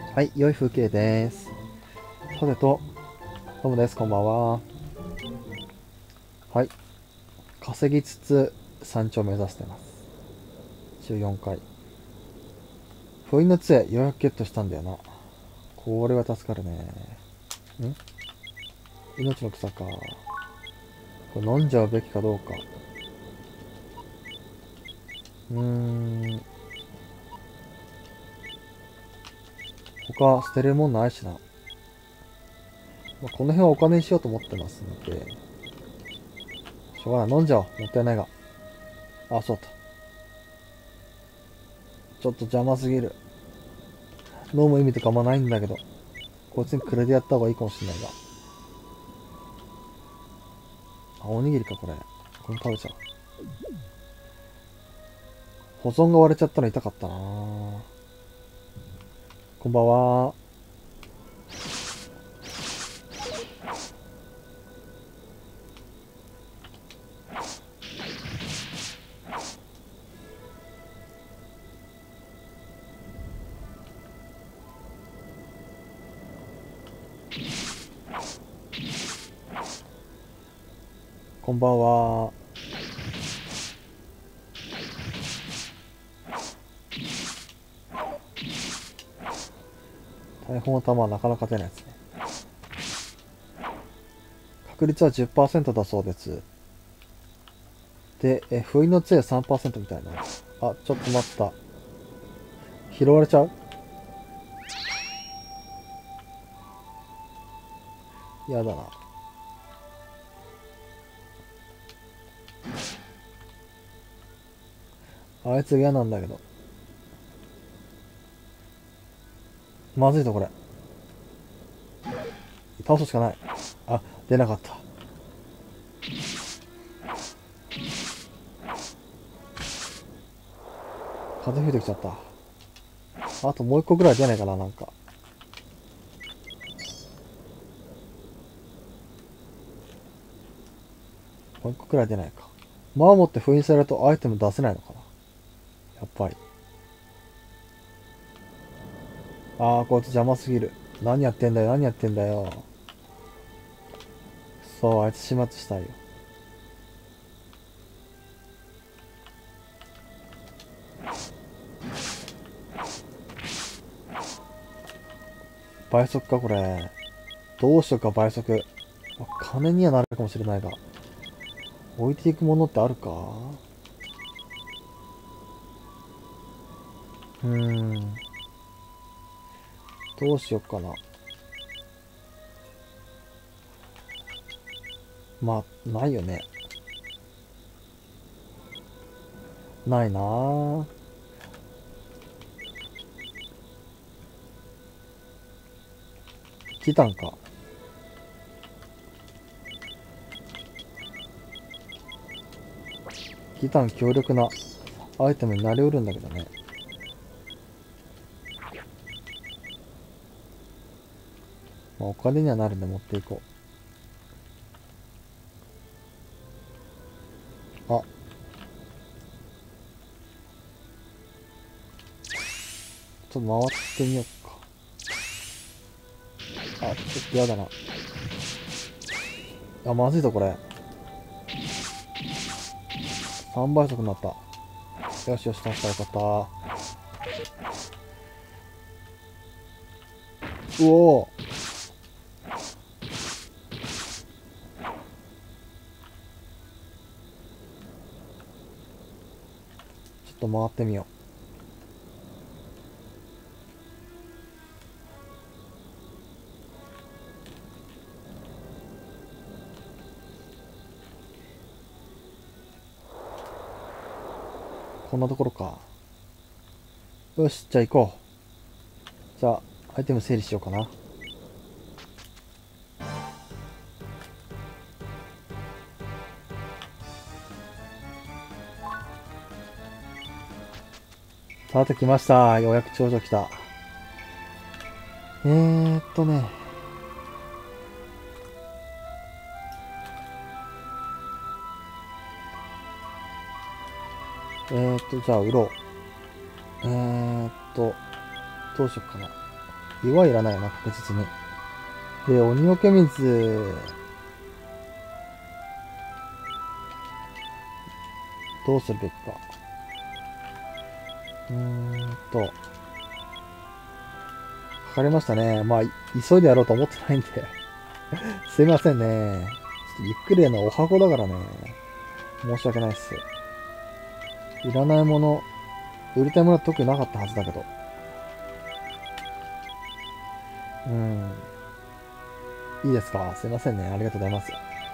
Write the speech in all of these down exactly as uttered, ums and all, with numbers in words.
はい、良い風景です。さてと、どうもです、こんばんは。はい、稼ぎつつ山頂目指してます。じゅうよんかい。封印の杖、ようやくゲットしたんだよな。これは助かるね。ん命の草か。これ飲んじゃうべきかどうか。うーん、他捨てるもんないしな。まあ、この辺はお金にしようと思ってますので、しょうがない。飲んじゃおう。もったいないが。あ、そうだ。ちょっと邪魔すぎる。飲む意味とかあんまないんだけど、こいつにくれてやった方がいいかもしれないが。あ、おにぎりか、これ。これ食べちゃう。保存が割れちゃったの痛かったな。こんばんは。こんばんは。大砲の弾はなかなか出ないですね。確率はじゅっパーセントだそうです。で、え、不意の杖 さんパーセント みたいな。あ、ちょっと待った。拾われちゃう。やだな。あいつ嫌なんだけど。まずいぞ、これ。倒すしかない。あ、出なかった。風吹いてきちゃった。あともう一個ぐらい出ないかな、なんか。もう一個ぐらい出ないか。魔を持って封印されるとアイテム出せないのかな。やっぱり。あー、こいつ邪魔すぎる。何やってんだよ、何やってんだよ。そう、あいつ始末したいよ。倍速か、これ。どうしようか、倍速。金にはなるかもしれないが。置いていくものってあるか。うーん。どうしよっかな。まあ、ないよね。ないなぁ。来たんか。ギタン強力なアイテムになりうるんだけどね。まあ、お金にはなるんで持っていこう。あ、ちょっと回ってみようか。あ、ちょっとやだな。あ、まずいぞ、これ。さんばい速になった。よしよし、助かったよかった。うおー、ちょっと回ってみよう。こんなところか。よし、じゃあ行こう。じゃあ、アイテム整理しようかな。さて来ました。ようやく頂上来た。えーっとね。えーっと、じゃあ売ろう。えーっと、どうしよっかな。 岩いらないよな、確実に。で、鬼よけ水、どうするべきか。うーんと、かかりましたね。まあ、急いでやろうと思ってないんですいませんね。ちょっとゆっくりやるのおはこだからね。申し訳ないっす。いらないもの、売りたいものは特になかったはずだけど。うん。いいですか？すいませんね。ありがとうございます。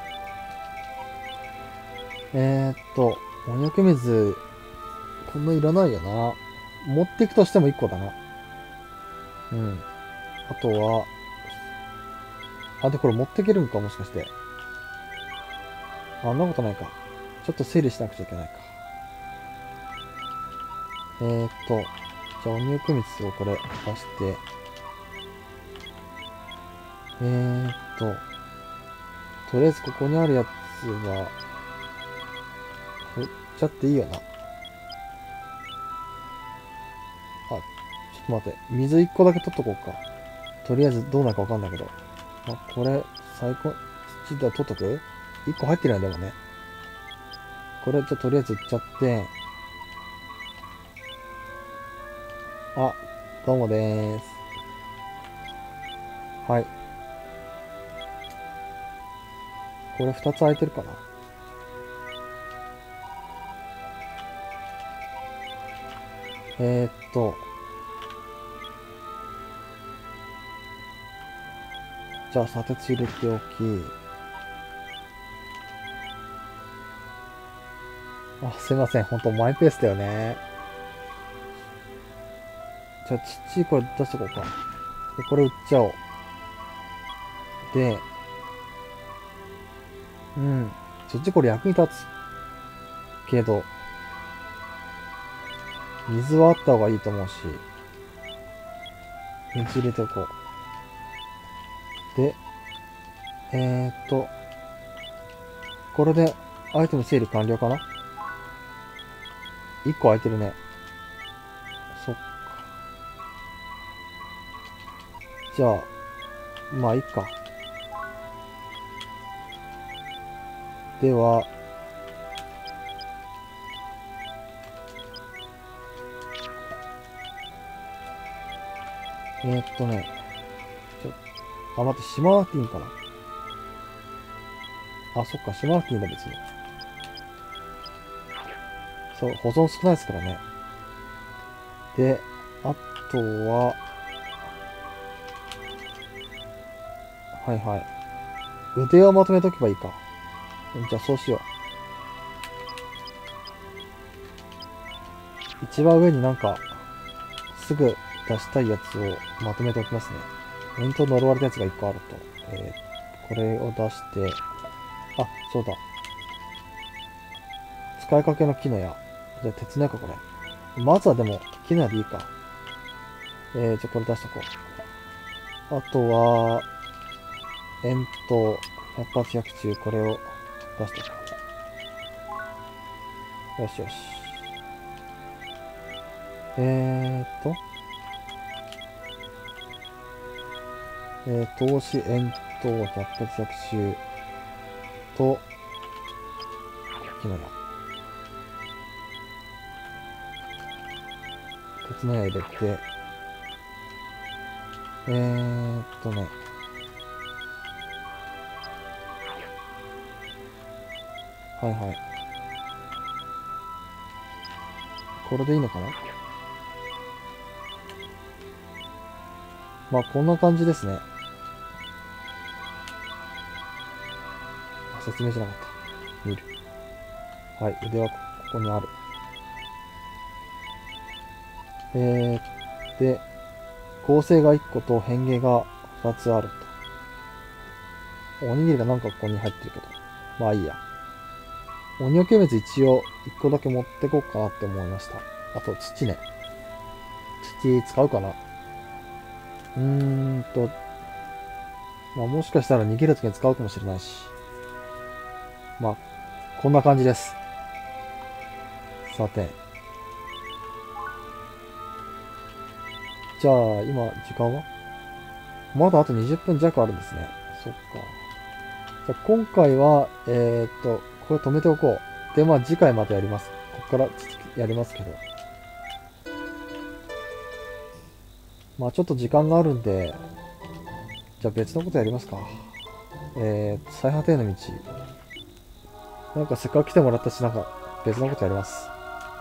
えー、っと、おにょけ水、こんないらないよな。持っていくとしてもいっこだな。うん。あとは、あ、で、これ持っていけるんかもしかして。あんなことないか。ちょっと整理しなくちゃいけないか。えー、っと、じゃあ、おにょけ水をこれ出して、えー、っと、とりあえずここにあるやつは、取っちゃっていいよな。あ、ちょっと待って。水いっこだけ取っとこうか。とりあえずどうなるかわかんないけど。あ、これ、最高、土で取っとく？ いっ 個入ってるんだでもね。これ、じゃとりあえずいっちゃって。あ、どうもでーす。はい。これふたつ空いてるかな？えー、っと、じゃあ砂鉄入れておき。あ、すいません。ほんとマイペースだよね。じゃあ、ちっちゃいこれ出しとこうか。で、これ売っちゃおう。で、うん。ちっちゃいこれ役に立つ。けど、水はあった方がいいと思うし、水入れておこう。で、えー、っと、これでアイテム整理完了かな？ いっ 個空いてるね。そっか。じゃあ、まあいいか。では、えー、っとね、ちょ、あ、待って、しまわなくていいんかな。あ、そっか、しまわなくていいんだ、別に。そう、保存少ないですからね。で、あとは、はいはい。腕をまとめとけばいいか。じゃあそうしよう。一番上になんか、すぐ出したいやつをまとめておきますね。念頭呪われたやつがいっこあると。えー、これを出して、あ、そうだ。使いかけの木の矢。じゃあ鉄の矢か、これ。まずはでも、木の矢でいいか。えー、じゃあこれ出しとこう。あとは、円筒、百発百中、これを出しとこう。よしよし。えーっと、えー、投資、円筒、百発百中と、木の矢。鉄の矢入れて、えーっとね、はいはい。これでいいのかな？まあ、こんな感じですね。説明しなかった。見る。はい、腕はここにある。えー、で、構成がいっこと変形がふたつあると。おにぎりがなんかここに入ってるけど。まあいいや。鬼よけ水一応いっこだけ持ってこうかなって思いました。あと、土ね。土使うかな？うーんと、まあもしかしたら逃げるときに使うかもしれないし。まあ、こんな感じです。さて。じゃあ、今、時間はまだあとにじゅっぷん弱あるんですね。そっか。じゃあ今回は、えー、っと、これ止めておこう。で、まあ次回またやります。こっからやりますけど。まあちょっと時間があるんで、じゃあ別のことやりますか。えー、最果ての道。なんかせっかく来てもらったし、なんか別のことやります。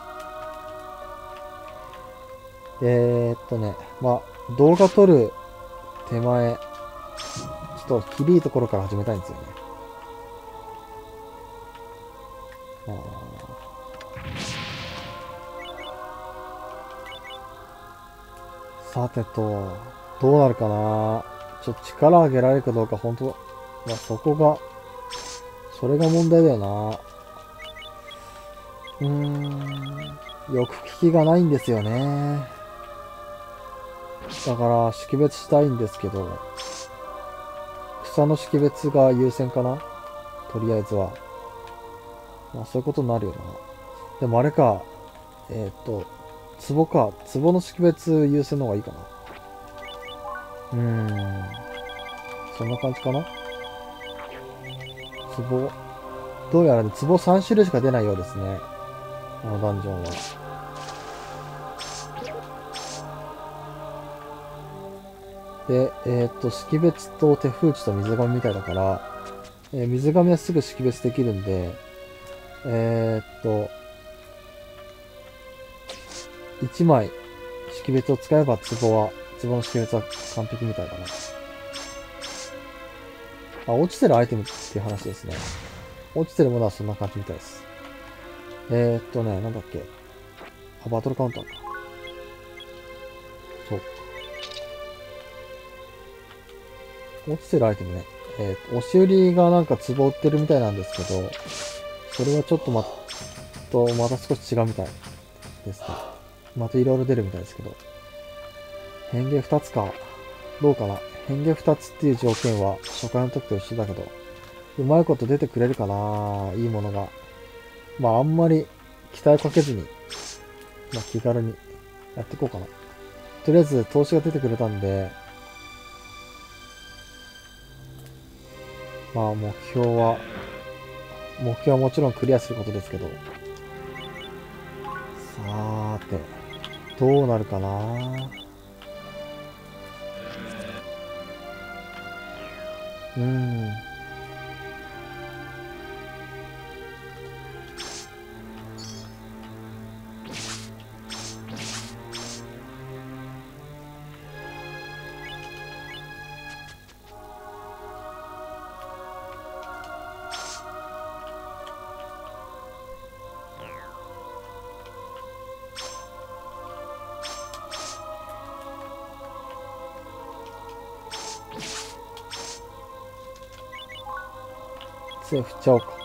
えー、っとね、まあ動画撮る手前、ちょっときりいいところから始めたいんですよね。あさてと、どうなるかな。ちょっと力上げられるかどうか、本当まあ、そこが、それが問題だよな。うーん、よく聞きがないんですよね。だから、識別したいんですけど、草の識別が優先かなとりあえずは。まあ、そういうことになるよな。でもあれか、えっと、壺か。壺の識別優先の方がいいかな。うーん。そんな感じかな。壺。どうやらね、壺さん種類しか出ないようですね。このダンジョンは。で、えっと、識別と手封知と水紙みたいだから、えー水紙はすぐ識別できるんで、えーっと、いちまい識別を使えば壺は、壺の識別は完璧みたいだな。あ、落ちてるアイテムっていう話ですね。落ちてるものはそんな感じみたいです。えーっとね、なんだっけ。あ、バトルカウンターか。そう。落ちてるアイテムね。えーっと、押し売りがなんか壺売ってるみたいなんですけど、それはちょっとま、と、また少し違うみたいですね。またいろいろ出るみたいですけど。変化ふたつか。どうかな。変化ふたつっていう条件は初回の時と一緒だけど、うまいこと出てくれるかないいものが。まああんまり期待かけずに、まあ気軽にやっていこうかな。とりあえず投資が出てくれたんで、まあ目標は、目標はもちろんクリアすることですけど。さーて、どうなるかな。うーん。杖振っちゃおうか。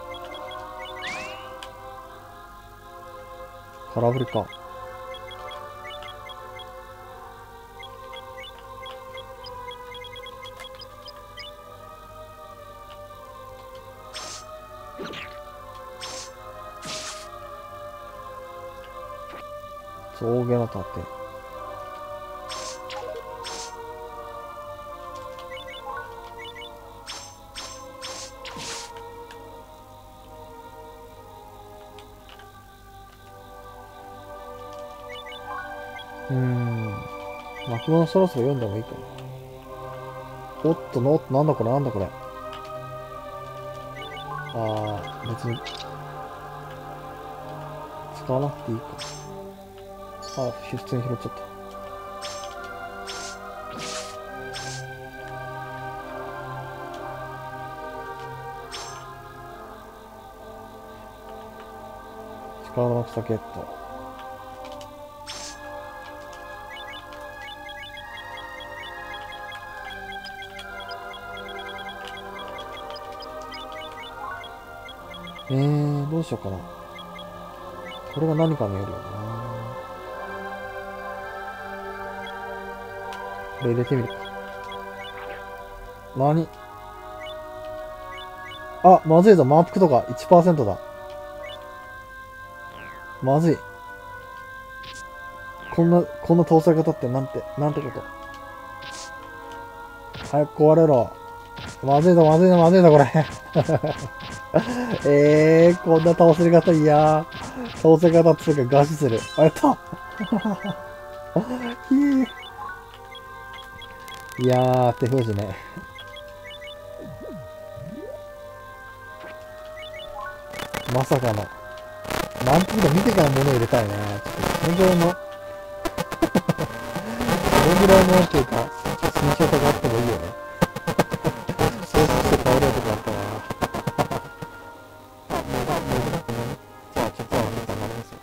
空振りか。象牙の盾。うーん。巻物そろそろ読んでもいいかな。おっと、の、なんだこれ、なんだこれ。あー、別に、使わなくていいか。あ、普通に拾っちゃった。力の草ゲット。えー、どうしようかな。これが何かによるよな。これ入れてみるか。何あ、まずいぞ。満腹とか いちパーセント だ。まずい。こんな、こんな搭載方ってなんて、なんてこと。 早く壊れろ。まずいぞ、まずいぞ、まずいぞ、これ。えー、こんな倒せ方いやー。倒せ方っつうか、餓死する。あ、やったひーいやー、手封じね。まさかの。満腹度見てから物を入れたいね。ちょっと、そのぐらいの、そのぐらいの、なんていうか、慎重さがあってもいいよね。そうして倒れるとこあったな。じゃあ、ちょっと、皆さん、なりますよ。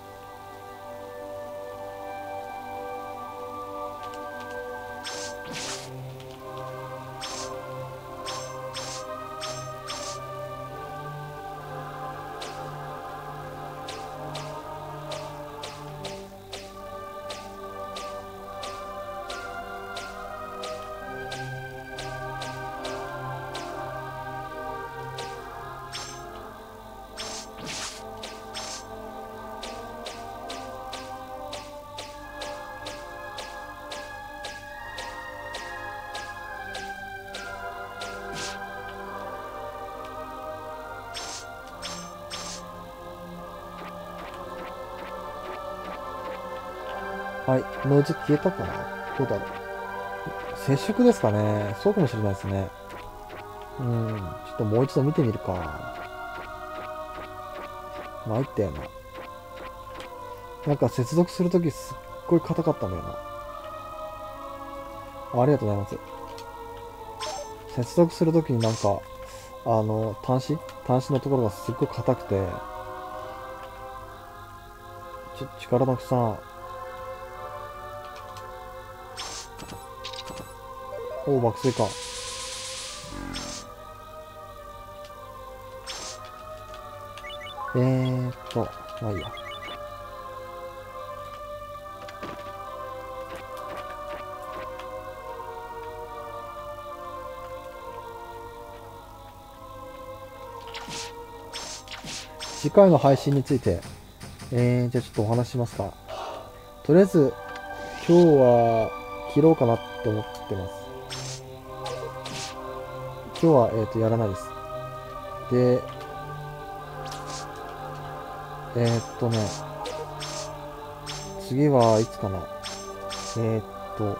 はい。ノイズ消えたかな。どうだろう。接触ですかね。そうかもしれないですね。うん。ちょっともう一度見てみるか。参ったよな。なんか接続するときすっごい硬かったんだよな。あ、ありがとうございます。接続するときになんか、あの、端子端子のところがすっごい硬くて、ちょっと力なくさ、おお、爆睡か。えーっと、まあいいや。次回の配信について、えー、じゃあちょっとお話ししますか。とりあえず、今日は切ろうかなって思ってます。今日は、えーと、やらないです。で、えーっとね、次はいつかな。えーっと、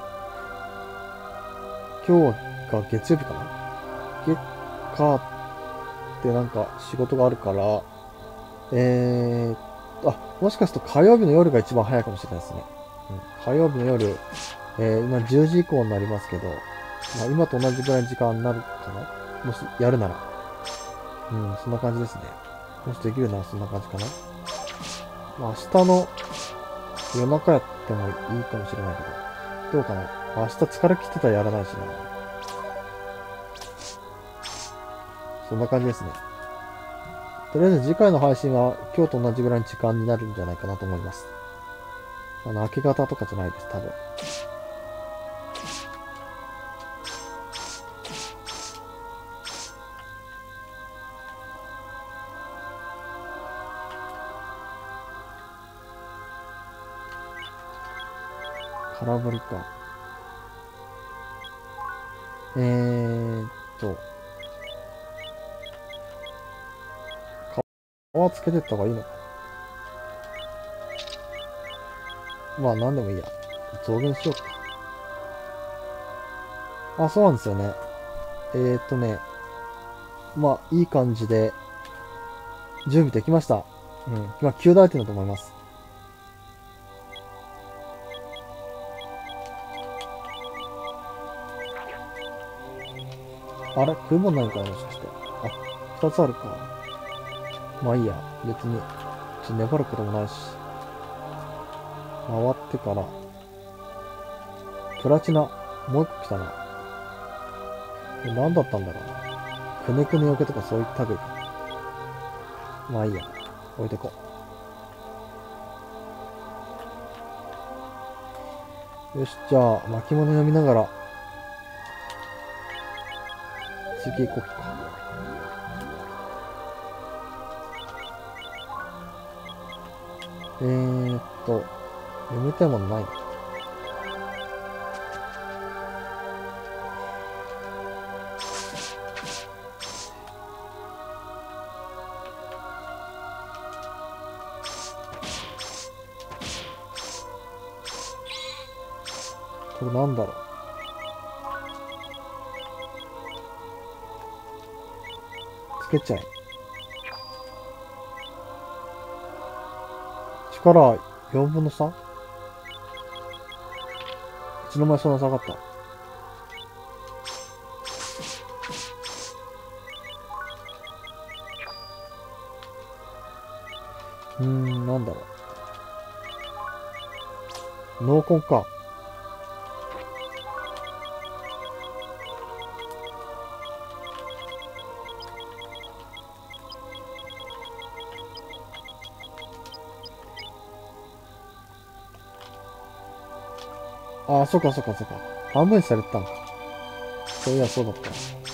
今日が月曜日かな。月火ってなんか仕事があるから、えー、あ、もしかすると火曜日の夜が一番早いかもしれないですね。うん、火曜日の夜、えー、今じゅうじ以降になりますけど、まあ、今と同じぐらいの時間になるかな。もしやるなら。うん、そんな感じですね。もしできるならそんな感じかな。まあ、明日の夜中やってもいいかもしれないけど、どうかな。明日疲れ切ってたらやらないしな。そんな感じですね。とりあえず次回の配信は今日と同じぐらいの時間になるんじゃないかなと思います。あの、明け方とかじゃないです、多分。空振りか。えーっと、皮つけてった方がいいのか。まあ、なんでもいいや。増減しようか。あ、そうなんですよね。えーっとね、まあ、いい感じで、準備できました。うん。今、きゅう大点だと思います。あれ食い物ないかなもしかして。あ、二つあるか。まあいいや。別に、ちょっと粘ることもないし。回ってから、プラチナ、もう一個来たな。これ何だったんだろうな。くねくねよけとかそういった類か。まあいいや。置いてこう。よし、じゃあ、巻物読みながら、次行こうか。えーっと、読みたいものない。 これなんだろう。つけちゃえ。力よんぶんの さん？ いつの間にそんな下がった？うーん、なんだろう。濃紺か。ああ、そっかそっかそっか。半分にされてたんか。そういや、そうだった。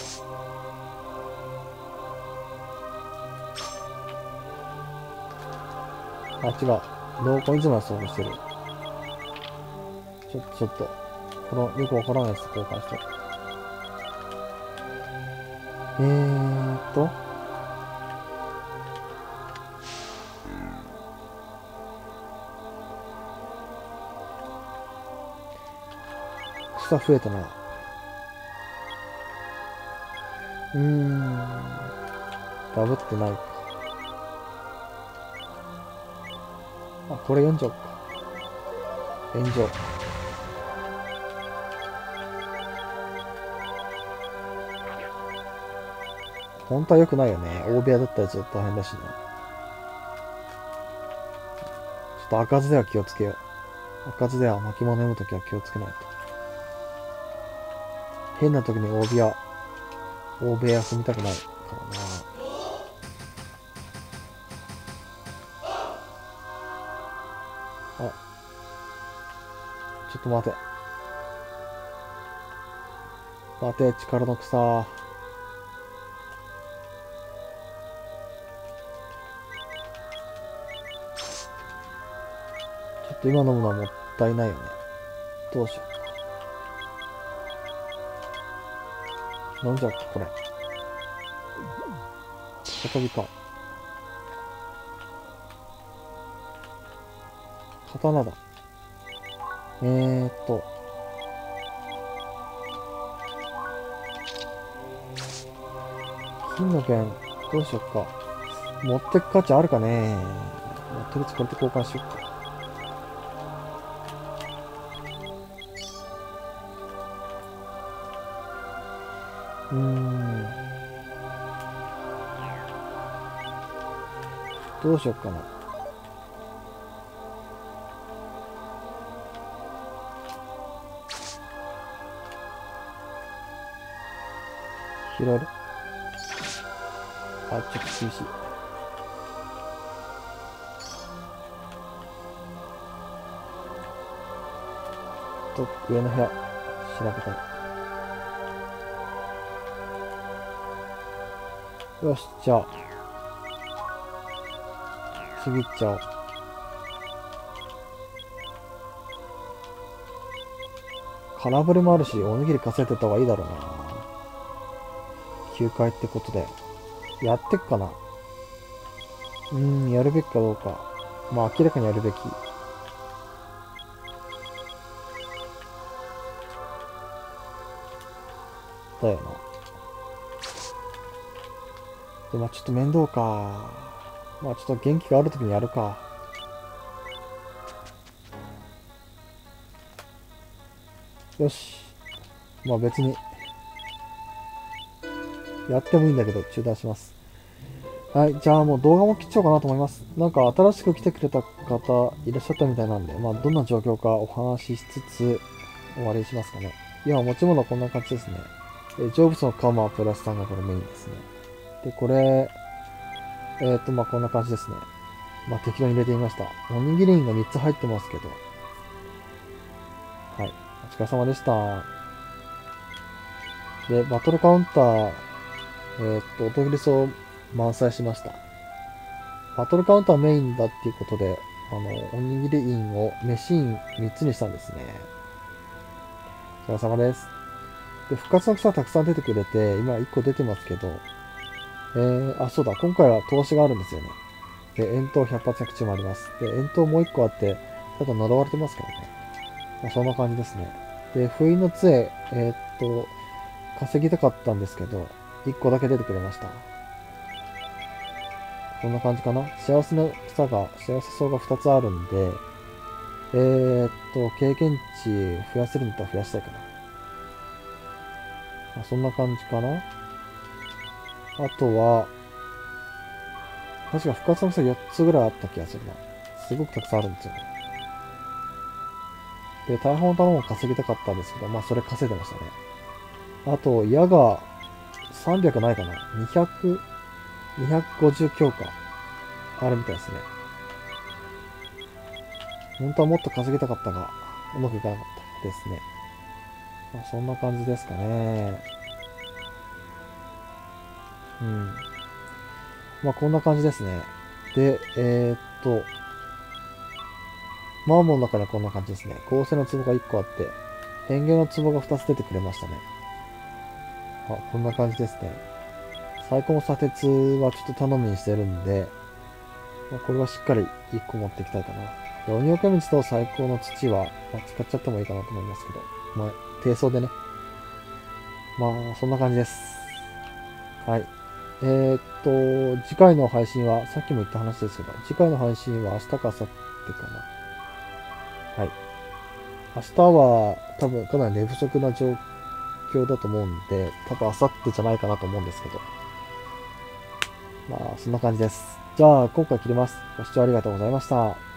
あ、違う。濃紺いつもはそうしてる。ちょっと、ちょっと。この、よくわからないやつ交換して。えーっと。草増えたな。うーん。ダブってないか。あ、これ読んじゃおうか。炎上。本当は良くないよね。大部屋だったらちょっと大変だしね。ちょっと開かずでは気をつけよう。開かずでは巻物読むときは気をつけないと。変な時に大部屋、大部屋踏みたくないからな。あ、ちょっと待て。待て、力の草。ちょっと今飲むのはもったいないよね。どうしようか。飲んじゃおうか、これ。再びか。刀だ。えーっと。金の剣、どうしよっか。持ってく価値あるかね。まあ、とりあえずこれと交換しよっか。うーん。どうしよっかな。拾える？あ、ちょっと厳しい。と、上の部屋、調べたい。よし、じゃあ、次行っちゃおう。空振りもあるし、おにぎり稼いでた方がいいだろうな。きゅうかいってことで。やってっかな。うーん、やるべきかどうか。まあ、明らかにやるべき。だよな。で、まあちょっと面倒か。まあちょっと元気があるときにやるか。よし。まあ別に、やってもいいんだけど、中断します。はい、じゃあもう動画も切っちゃおうかなと思います。なんか新しく来てくれた方いらっしゃったみたいなんで、まあどんな状況かお話ししつつ終わりにしますかね。いや、持ち物はこんな感じですね。え成仏のカマプラスさんがこれメインですね。で、これ、えっ、ー、と、まあこんな感じですね。まあ適当に入れてみました。おにぎりがみっつ入ってますけど。はい、お疲れ様でした。で、バトルカウンター、えっ、ー、と、音切り層満載しました。バトルカウンターメインだっていうことで、あの、おにぎり印を飯印みっつにしたんですね。お疲れ様です。で、復活の草たくさん出てくれて、今いっこ出てますけど、えー、あ、そうだ、今回は投資があるんですよね。で、遠投ひゃく発ひゃく中もあります。で、遠投もういっこあって、ただ呪われてますからね。まあ、そんな感じですね。 で、封印の杖、えーっと、稼ぎたかったんですけど、いっこだけ出てくれました。こんな感じかな。幸せの草が、幸せそうがふたつあるんで、えーっと、経験値増やせるんだったら増やしたいかな。まあ、そんな感じかな。あとは、確か復活の草よっつぐらいあった気がするな。すごくたくさんあるんですよね。で、大砲の弾を稼ぎたかったんですけど、まあそれ稼いでましたね。あと、矢がさんびゃくないかな。にひゃく、にひゃくごじゅう強化あるみたいですね。本当はもっと稼ぎたかったが、うまくいかなかったですね。まあそんな感じですかね。うん。まあこんな感じですね。で、えーっと、マーモンの中にはこんな感じですね。合成の壺がいっこあって、変形の壺がふたつ出てくれましたね。あ、こんな感じですね。最高の砂鉄はちょっと頼みにしてるんで、まあ、これはしっかりいっこ持っていきたいかな。で、鬼岡道と最高の土は、まあ、使っちゃってもいいかなと思いますけど、まあ、低層でね。まあ、そんな感じです。はい。えーっと、次回の配信は、さっきも言った話ですけど、次回の配信は明日か明後日かな。はい。明日は多分かなり寝不足な状況だと思うんで、多分明後日じゃないかなと思うんですけど。まあ、そんな感じです。じゃあ、今回切ります。ご視聴ありがとうございました。